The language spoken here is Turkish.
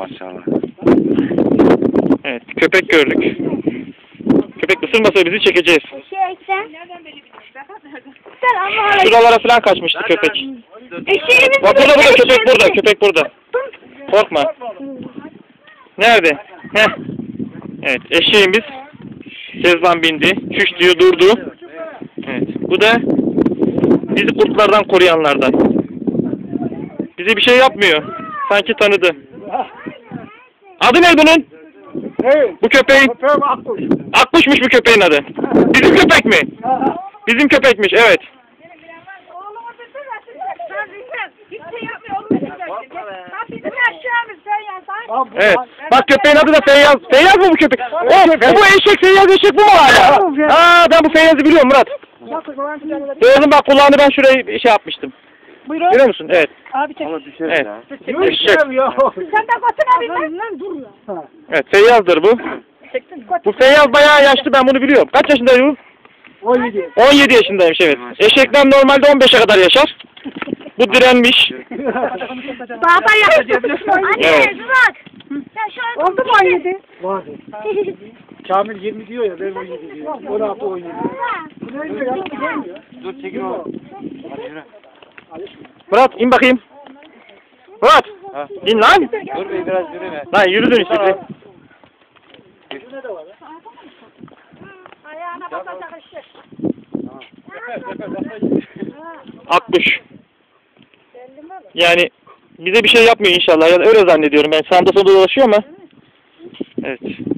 maşallah. Evet, köpek gördük. Köpek ısırmasa bizi çekeceğiz. Sen ama Şuralara falan kaçmıştı köpek. eşeğimiz Bak burada köpek burada, köpek burada. Korkma. Nerede? Heh. Evet, eşeğimiz Kezban bindi. Şuş diyor, durdu. Evet, bu da bizi kurtlardan koruyanlardan. Bize bir şey yapmıyor. Sanki tanıdı. Adı ne bunun? Bu köpeğin? Akkuş'muş bu köpeğin adı. Bizim köpek mi? Bizim köpekmiş, evet. Evet. Bak köpeğin adı da Feyyaz. Feyyaz mı bu köpek? Bu eşek Feyyaz eşek bu mu hala? Aa ben bu Feyyaz'ı biliyorum Murat. Gördüm bak kulağını ben şuraya şey yapmıştım. Buyurun. Görüyor musun? Evet. Abi çek. Evet. Eşek. Sen de batın abi lan dur ya. Evet Feyyaz'dır bu. Bu Feyyaz bayağı yaşlı, ben bunu biliyorum. Kaç yaşındayım? 17. 17 yaşındaymış evet. Eşekler normalde 15'e kadar yaşar. Bu direnmiş. Dağdan yakacağız. Anne Evet. bak. Sen şu an oldu mu 17? Vardı. Kamil 20 diyor ya, ben 17 diyor. 16 17. Dur çekin oğlum. Hadi yürü. Murat in bakayım. Murat. Ha. İn lan. Dur be biraz yürü be. Lan yürüdün işte. Ayağına basacak işte. Akkuş. Yani bize bir şey yapmıyor inşallah. Ya öyle zannediyorum ben. Sağda solda dolaşıyor ama. Evet.